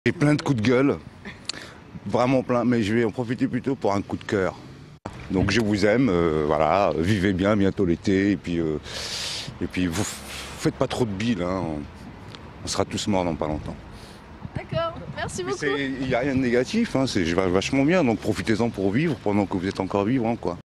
J'ai plein de coups de gueule, vraiment plein, mais je vais en profiter plutôt pour un coup de cœur. Donc je vous aime, voilà, vivez bien, bientôt l'été, et puis vous faites pas trop de bile, hein, on sera tous morts dans pas longtemps. D'accord, merci beaucoup. Il n'y a rien de négatif, hein, c'est vachement bien, donc profitez-en pour vivre pendant que vous êtes encore vivant, quoi.